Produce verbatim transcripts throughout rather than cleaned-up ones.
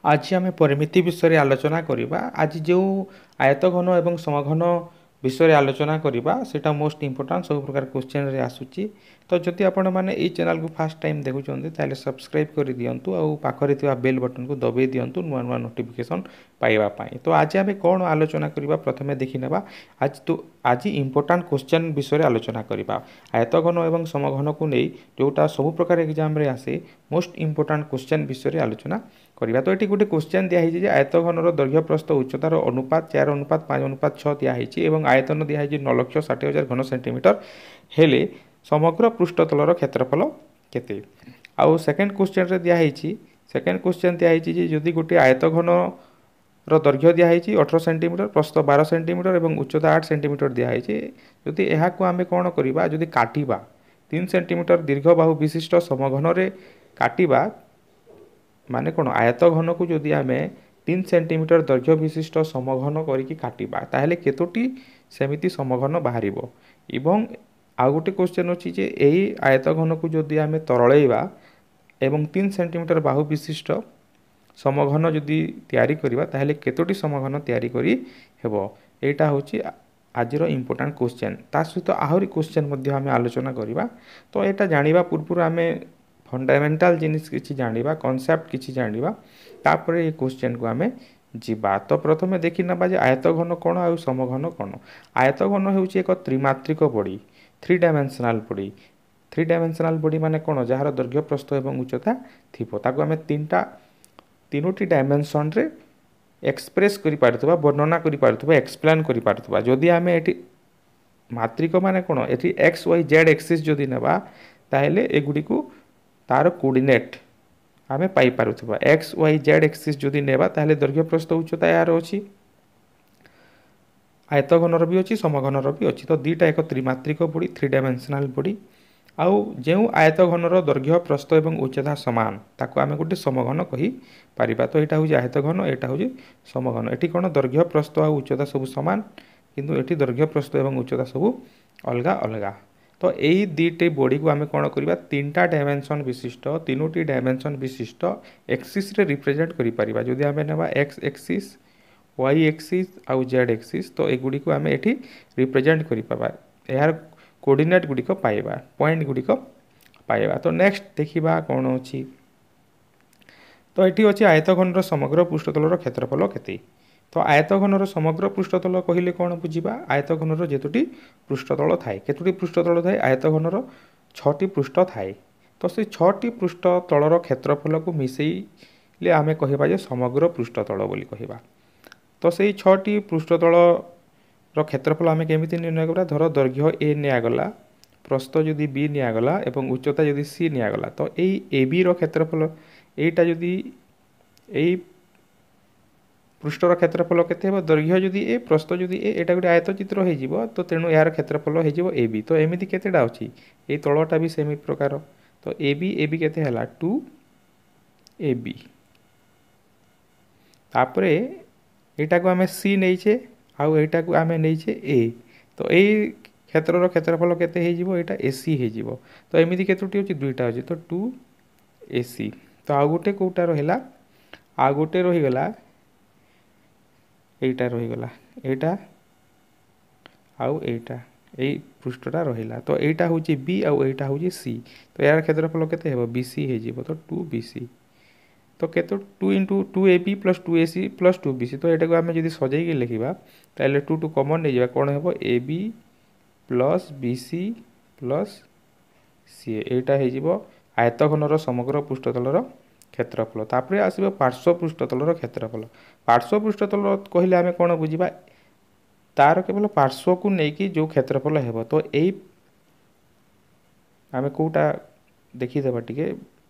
आज आम परिमिति विषय आलोचना करवा। आज जो आयतघन और समघन विषय आलोचना करवा सेटा मोस्ट इंपोर्टेंट सब प्रकार क्वेश्चन रे आसुची। तो जदि आपण मैंने ये चैनल को फास्ट टाइम देखुं ताले सब्सक्राइब कर दिंतु और पाखरे थिबा बेल बटन को दबाई दिंतु नुआ नुआ नोटिफिकेशन पाइबा पाई। तो आज आम कौन आलोचना करवा प्रथमे देखि नेबा। आज तो आज इंपोर्टेंट क्वेश्चन विषय आलोचना करवा। आयतघन और समघन को नहीं जोटा सब प्रकार एग्जाम रे आसे मोस्ट इंपोर्टेंट क्वेश्चन विषय आलोचना करवा। तो ये गोटे क्वेश्चन दिखाई आयतघन दैर्घ्य प्रस्थ उच्चतार अनुपात चार अनुपात पाँच अनुपात छः दिखाई और आयतन दिखाई नौ लक्ष षाठी हजार घन सेंटीमीटर हेले समग्र पृष्ठतलर क्षेत्रफल केते। आउ सेकेंड क्वेश्चन रे दिखाई सेकेंड क्वेश्चन दिखाई जदि गोटे आयतघन दैर्घ्य दिखाई अठर सेंटीमीटर प्रस्थ बारह सेंटीमीटर और उच्चता आठ सेंटीमीटर दिखाई जदि यह आम कौन करवा जदि काटिबा तीन सेंटीमीटर दीर्घ बाहु विशिष्ट समघन रे काटिबा माने कौन आयतघन को जदि आम तीन सेंटीमीटर दैर्घ्य विशिष्ट समघन करके काटिबा ताहेले केतोटी सेमिति समघन बाहर एवं आउ गोटे क्वेश्चन अच्छी जे यही आयतघन को जदि आम तरलैबा एवं तीन सेंटीमीटर बाहु विशिष्ट समघन जदि तैयारी करबा ताहेले केतोटी समघन तैयारी करी हेबो। एटा होची आज इंपोर्टेंट क्वेश्चन। ता सहित आहरी क्वेश्चन मध्य आम आलोचना करबा। तो एटा जानिबा पूर्व आम फंडामेंटाल जिनिस किछि जानिबा कॉन्सेप्ट किछि जानिबा तापर ये क्वेश्चन को आम जीवा। तो प्रथमे देखि नबा जे आयतघन कोन आ समघन कोन। आयतघन हेउछि एक त्रिमात्रिक body three dimensional body. Three dimensional body माने कोन जहार दैर्घ्य प्रस्थ एवं उच्चता थिबो ताको आम तीनटा तीनोटी डायमेंशन रे एक्सप्रेस करि पारथबा वर्णना करि पारथबा एक्सप्लेन करि पारथबा। जदि आम एटी मात्रिक माने कोन एटी एक्स वाई जेड एक्सिस जदि नेबा ताहेले एगुडी को तार कोऑर्डिनेट आमे पाई पारुथबा। एक्स वाई जेड एक्सिस जदि नेबा ताहेले दैर्घ्य प्रस्थ उच्चता यार अछि आयतघनर भी अच्छी समघनर भी अच्छी। तो दुईटा एक त्रिमात्रिक बॉडी थ्री डायमेंशनल बॉडी आउ जो आयतघनर दैर्घ्य प्रस्थ एवं उच्चता समान ताको आमे गोटे समघन कहि पारिबा। तो यहाँ हूँ आयतघन यहाँ हूँ समघन। एटी कौन दैर्घ्य प्रस्थ आ उच्चता सब समान किंतु एटी दैर्घ्य प्रस्थ एवं उच्चता सब अलगा अलगा। तो यही दुईटे बॉडी को आम कौन करवा तीन टा डायमेंशन विशिष्ट तीनोटी डायमेंशन विशिष्ट एक्सिस रे रिप्रेजेंट करि परिबा। जदि आम नेबा एक्स एक्सिस वाई एक्सिस आउ जेड एक्सिस तो एगुड़ी को आम एठी रिप्रेजेंट करि पाबा यार कोऑर्डिनेट गुड़िक पाइबा पॉइंट गुड़िक पाइबा। तो नेक्स्ट देखिबा कौन अछि। तो एठी अछि आयतघनर समग्र पृष्ठतलर क्षेत्रफल केते। तो आयतघनर समग्र पृष्ठतल कहिले कौन बुझिबा आयतघनर जेतोटी पृष्ठतल थाए केतोटी पृष्ठतल थाए आयतघनर छटी पृष्ठ थाए। तो से छटी पृष्ठतलर क्षेत्रफल को मिसेइले आमे कहिबा जे समग्र पृष्ठतल बोली कहिबा। तो से छटी पृष्ठतल क्षेत्रफल आम केमिति निर्णय करा धर दैर्घ्य ए निगला प्रस्थ जदि बी निगला और उच्चता जदि सी निगला तो यही ए बी क्षेत्रफल एटा जदि यही पृष्ठर क्षेत्रफल केते हेबो दैर्घ्य जदि ए प्रस्थ जदि ए एटा गोटे आयतचित्र हो तो तेणु यार क्षेत्रफल हो ए बी। तो एमिति केतेटा अछि ए तलटा भी सेमी प्रकार। तो ए बी ए बी केते हला टू ए बी तापरे एटा को आमे सी नैछे आउ एटा को आमे नैछे ए। तो यही क्षेत्रर क्षेत्रफल केते हे जिवो एटा एसी हे जिवो। तो एमिति केतोटी अछि दुईटा अछि तो टू एसी। तो आ गोटे कोटा रहिला आ गोटे रहि गला एटा रहि गला एटा आउ एटा एई पृष्ठटा रहिला। तो एटा होची बी आउ एटा होची सी। तो यार क्षेत्रफल केते हेबो बीसी हे जिवो। तो टू बीसी तो केतो two into two a b plus two a c plus two b c. तो यहाँ को आम जब सजाई लिखा ताले टू टू कमन नहीं जावा कौन हे a b plus b c plus c यहाँ हो आयतघनर समग्र पृष्ठतलर क्षेत्रफल। तापर आसो पार्श्व पृष्ठतलर क्षेत्रफल। पार्श्व पृष्ठतल कहले आम कौन बुझा तार केवल पार्श्व को लेकिन जो क्षेत्रफल हेब। तो यही आम कौटा देखीदेवा टिके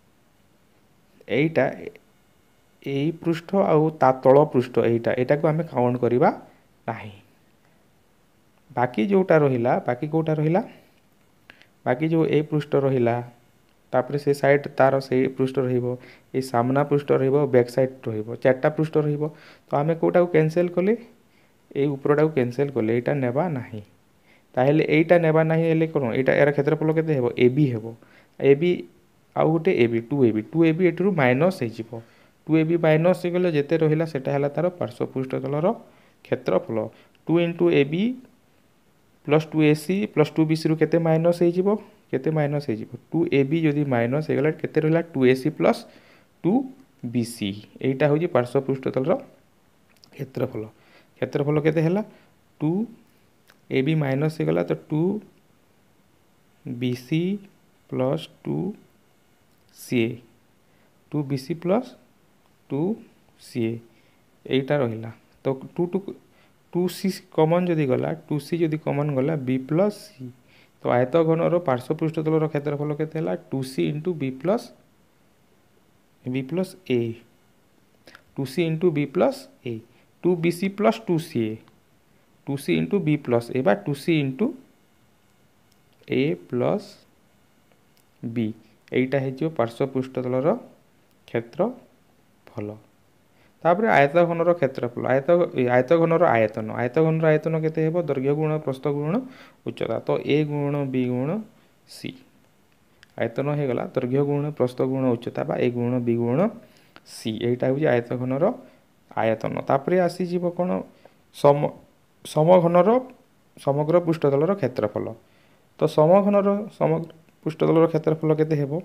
एटा यही पृष्ठ आउ ता तल पृष्ठ एटा एटा को आम काउंट करवा नहीं। बाकी जोटा रहिला बाकी कोटा रहिला बाकी जो ए पृष्ठ रहिला तापर से साइड तार से पृष्ठ रहिबो ए सामना पृष्ठ रहिबो बैक साइड रहिबो चारटा पृष्ठ रहिबो। तो आम कोटा को कैंसिल कले ए ऊपरटा को कैंसिल कले एटा नेबा नहीं ताहेले एटा नेबा नहीं हेले कोन एटा यार क्षेत्रफल केते हेबो ए बी हेबो ए बी आउ गोटे a b two a b two a b एटू माइनस हो टू ए बी माइनस गले जिते रहा से तार पार्श्व पृष्ठतलर क्षेत्रफल two into a b plus two a c plus two b c रु केते माइनस हो केते माइनस हो टू ए बी जदि माइनस हो गला केते रहा two a c plus two b c एटा हूँ पार्श्व पृष्ठतलर क्षेत्रफल क्षेत्रफल केते हैला टू ए बी माइनस हो गला तो two b c plus two c a two b c plus two c एटा रहा तो two two two c common जदि गला टू सी जदि कमन गला बी प्लस सी तो आयत घनर पार्श्व पृष्ठतलर क्षेत्रफल केते हैला two c into b plus b plus a two c into b plus a two b c plus two c a two c into b plus a बा two c into a plus b एटा है पार्श्व पृष्ठतलर क्षेत्रफल तापर आयत घनर क्षेत्रफल आयत आयत घनर आयतन आयत घनर आयतन केते हेबो दैर्घ्य गुण प्रस्थ गुण उच्चता तो ए गुण बी गुण सी आयतन हो गला दैर्घ्य गुण प्रस्थ गुण उच्चता बा ए गुण बी गुण सी एटा हूँ आयत घनर आयतन तापर आसीଯିव कौन सम समघनर समग्र पृष्ठतलर क्षेत्रफल तो समघनर समग्र पृष्ठतलर क्षेत्रफल केते हेबो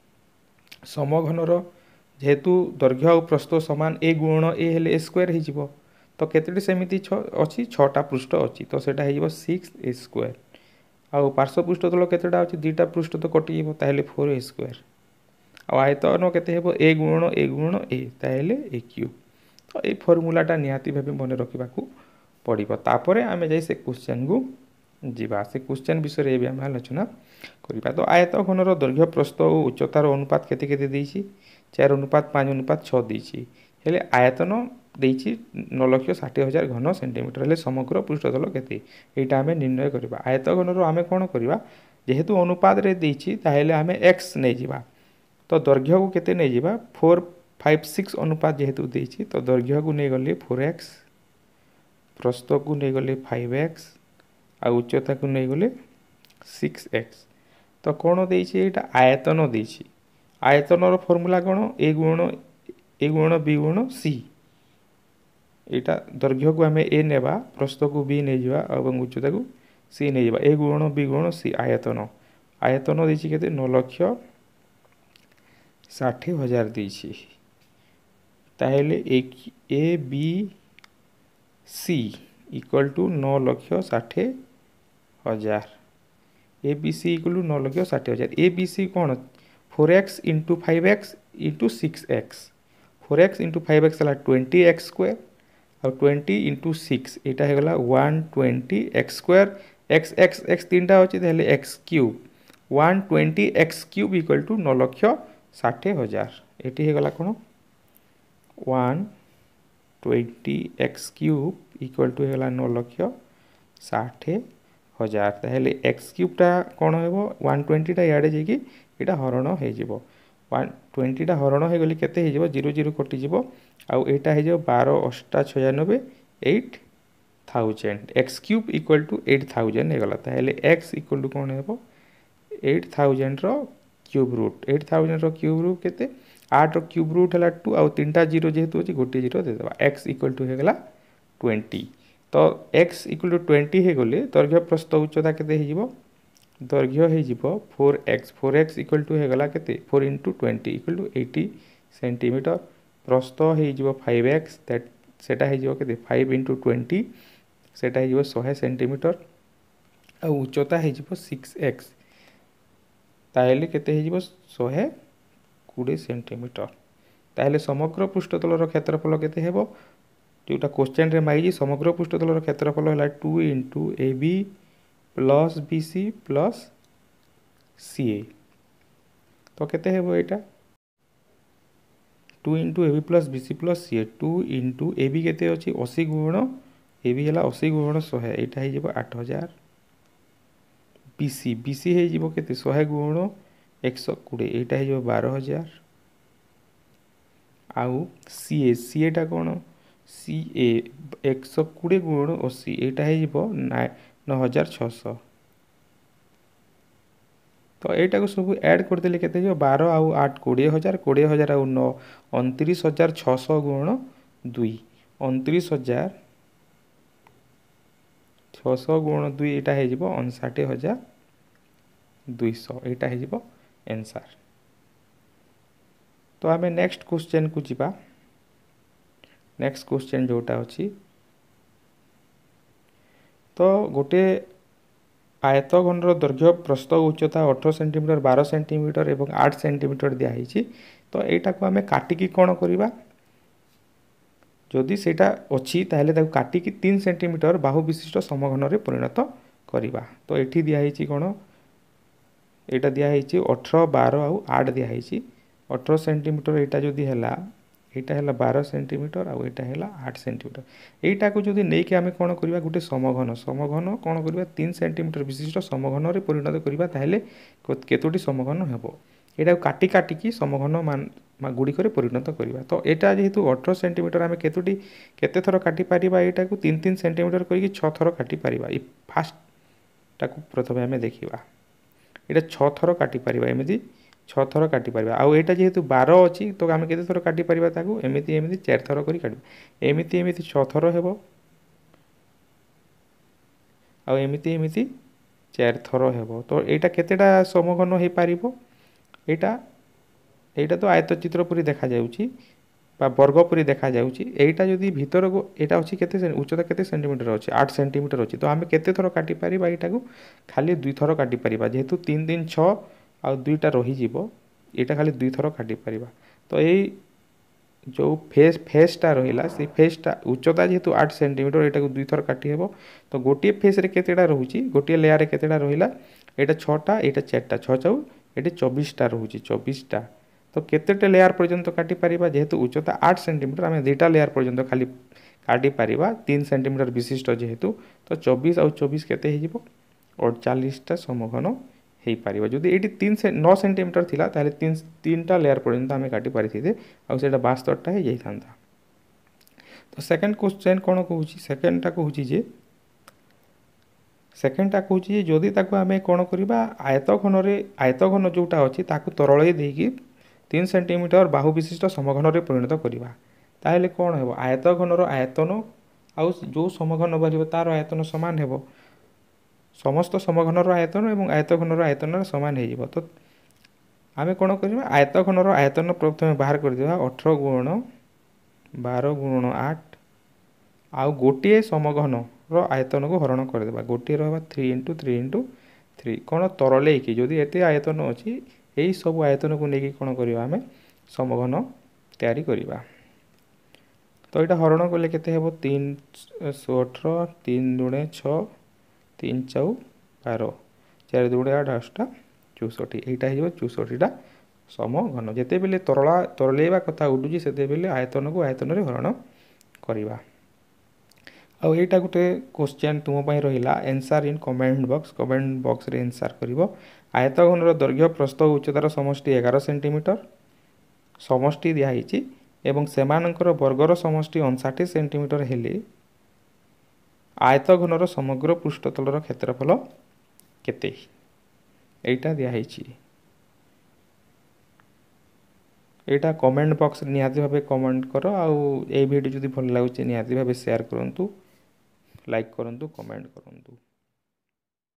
समघनर जेहेतु दैर्घ्य और प्रस्थ समान ए गुण ए हेले ए स्क्वायर हो तो केतेटी सेमिति अच्छी छटा पृष्ठ अच्छी तो सेटा हो सिक्स ए स्क्वायर आउ पार्श्व पृष्ठतल केतेटा अच्छी दुईटा पृष्ठ तो कटिଯିବ ताहेले फोर ए स्क्वायर आ आयतन केते हेबो ए गुण ए गुण ए ताहेले ए क्यूब तो ये फर्मूलाटा निहाती भाव मन रखा पड़ो तापर आम जाई से क्वेश्चन को जीवा से क्वेश्चन विषय में आम आलोचना करवा तो आयत घनर दैर्घ्य प्रस्थ और उच्चतार अनुपात केते केते देइछि चार अनुपात पाँच अनुपात छः देइछि हेले आयतन देइछि नौ लक्ष षाठी हजार घन सेंटीमीटर हेले समग्र पृष्ठतल केते एटा आम निर्णय करवा आयत घनर आम कौन करवा जेहेतु अनुपात रे देइछि ताहेले आम एक्स नहीं जिबा तो दैर्घ्य को केते नहीं जिबा फोर फाइव सिक्स अनुपात जेहेतु देइछि तो दैर्घ्य को नहीं गले फोर एक्स प्रस्थ को नहीं गले फाइव एक्स आ उच्चता को नहीं गले सिक्स एक्स तो कौन देइछि एटा आयतन देइछि आयतनर फर्मूला कौन ए गुण ए गुण बी गुण सी एटा दैर्घ्य को आम ए नेबा प्रस्थ को बी नहीं जिबा और उच्चता को सी नहीं जिबा ए गुण बी गुण सी आयतन आयतन देइछि केते नौ लक्ष षाठी हजार देइछि ताहेले एक a b c equal to नौ लक्ष षाठी हजार a b c equal to नौ लक्ष षाठी हजार ए बी सी कौन four x into five x into six x four x into five x है ट्वेंटी एक्स स्क्वायर और ट्वेंटी इंटू सिक्स यहाँ होगा one twenty x square x x x तीन टा अच्छी ताहले x cube one twenty x cube equal to नौ लक्ष षाठी हजार ये होगा कौन one twenty x cube equal to होगा नौ लक्ष षाठी हजार ताहले एक्स क्यूबटा कौन हो वन ट्वेंटीटा इे जाकि यहाँ हरण हो वन ट्वेंटीटा हरण हो गली केते हो जीरो जीरो कटिज आउ यहाँ हो बार अष्टा छयानबे eight thousand x cube equal to eight thousand होगला ताहले एक्स इक्वल टू कौन हो eight thousand cube root eight thousand cube root केते आठ क्यूब रूट है टू आउ तीन टा जीरो जेहेतु अच्छी गोटे जीरो देदेबा एक्स इक्वल टू होगला ट्वेंटी तो एक्स इक्वल टू ट्वेंटी हो गले दैर्घ्य प्रस्थ उच्चता केते हो दैर्घ्य हो four x four x equal to होगला केते four into twenty equal to eighty centimetre प्रस्थ हो फाइव एक्स दैट सेटा हो केते फाइव इंटू ट्वेंटी सेटा हो शहे सेंटीमीटर आ उच्चता हो सिक्स एक्स ताहले केते हो शहे कोड़े सेंटीमीटर ताहले समग्र पृष्ठतलर क्षेत्रफल केते हेबो जोटा क्वेश्चन रे माइजी समग्र पृष्ठतलर क्षेत्रफल है two into a b plus b c plus c a तो केते हेबो एटा two into a b plus b c plus c a two into a b केते अछि अस्सी गुण ए बी है अस्सी गुण शहे यहाँ हो आठ हजार बी सी बी सी हो केते शहे गुण एक सौ कोड़े यहाँ हो बार हजार आउ सी ए सी एटा कौन सी ए एक सौ कोड़े गुण अशी यहाँ हो नौ हजार छःश तो यहीटा को सब ऐड करदेले केते हो बार आउ आठ कोड़े हजार कोड़े हजार आउ नौ उनतीस हजार छःश गुण दुई उनतीस हजार छःश गुण दुई यहाँ हो अणसठ हजार दुईश यहाँ हो एनसार। तो आम नेक्स्ट क्वेश्चन को जीवा नेक्स्ट क्वेश्चन जोटा अच्छी तो गोटे आयतघनर दैर्घ्य प्रस्थ उच्चता अठर सेंटीमीटर बारह सेंटीमीटर और आठ सेंटीमीटर दिखाई तो यहाँ को आम काटिकी कौन करवा जदि सेटा अच्छी ताहले काटिकी तीन सेंटीमीटर बाहु विशिष्ट समघन में परिणत करवा। तो ये दिखाई कौन यहाँ दिखाई अठर बारह आउ आठ दिखाई अठर सेंटीमीटर यहाँ जदि है यहाँ है बारह सेंटीमीटर आउ यहाँ है आठ सेंटीमीटर यहाँ को जब नहीं आम कौन करवा गोटे समघन समघन कौन करवा तीन सेंटीमीटर विशिष्ट समघन में परिणत करवा ताहले केतोटी समघन हेब यहाँ काटी काटिकी समघन मान गुड़िक परिणत करवा। तो यहाँ जेहेतु अठर सेंटीमीटर आम केतोटी केते थर काटी पारिबा यहाँ को तीन तीन सेंटीमीटर करके छः थर काटी पारिबा ये फास्ट टाको प्रथम आम देखा यहाँ छः थर काटी पारिबा एमती छः थर काटी पारिबा आउ यहाँ जेहेतु बारह अच्छी तो आम केते थर काटी पारिबा ताकू एमती एमती चार थर करी काटिबा एमती एमती छः थर हेब आउ एमती एमती चार थर हेब। तो यहाँ केतेटा समघन हो पारिबो यहाँ यहाँ तो आयत चित्र परी देखा जाउची बा वर्ग परी देखा जाउची एटा जदि भीतर को एटा अछि केते उच्चता केते सेंटीमीटर अछि आठ सेंटीमीटर अछि तो आमे केते थर काटी पारिबा एटा को खाली दुई थर काटी पारिबा जेहेतु तीन तीन छः आ दुईटा रही जीवो एटा खाली दुई थर काटी पारिबा। तो यही जो फेस फेसटा रहिला से फेसटा उच्चता जेहेतु आठ सेंटीमीटर एटा को दुई थर काटी हेबो। तो गोटे फेस रे केतेटा रहुची गोटे लेयर रे केतेटा रहिला एटा छटा एटा चारटा छः चाउ एटी चौबीसटा रहुची चौबीसटा तो केतेटा लेयर पर्यंत काटी पारिबा जेहेतु उच्चता आठ सेंटीमीटर आम दुईटा लेयर पर्यंत खाली काटी पारिबा तीन सेंटीमीटर विशिष्ट जेहेतु तो चौबीस आउ चौबीस केते हे जिवो अड़चालीसटा समघन हो पार जदि ये तीन से नौ सेंटीमीटर थिला ताहले तीन तीन टा लेयर पर्यंत आम काटी पारि आउ सेटा बास्तरटा हो जाता। तो सेकंड क्वेश्चन कौन कहूँ सेकेंडटा कहूँ जे सेकेंडटा कहूँ जदि ताको आम कौन करवा आयतघन आयतघन जोटा अच्छी ताकू तरल देकी तीन सेंटीमीटर बाहु विशिष्ट समघन में परिणत करवा ताहले कौन है आयतघनर आयतन आउ जो समघन बाहर तार आयतन सामान है समस्त समघनर आयतन और आयतघनर आयतन सामान हो। तो आम कौन करवा आयतघनर आयतन प्रथम बाहर करदे अठर गुण बारह गुण आठ आउ गोटे समघन आयतन को हरण करदे गोटे रहा three into three into three कौन तरल कि जदि एत आयतन अच्छी यही सब आयतन को लेकिन कौन करवा आम समघन तैयारी करवा। तो यहाँ हरण कले केते हेबो तीन अठर तीन दुणे छः तीन चाउ बारह चार दुणे आठ आठटा चौसठी यहाँ हो चौसठीटा समघन जिते बेले तरला तरलेवा कथा उठुची से बेले आयतन को आयतन रे हरण करवा। आउ यहाँ गोटे क्वेश्चन तुम रहा answer in comment box comment box रे एनसार करिवो आयतघनर दैर्घ्य प्रस्थ उच्चतार समष्टि एगार सेंटीमीटर समष्टि दिखाई एवं सेमानंकर वर्गर समष्टि अणसठ सेंटीमीटर हेले आयतघनर समग्र पृष्ठतलर क्षेत्रफल केते एटा दिखाई यहाँ कमेंट बॉक्स निहाती भावे कमेंट कर आउ ए वीडियो जदि भल लगुच निहाती भावे शेयर करंतु लाइक करंतु कमेंट करंतु।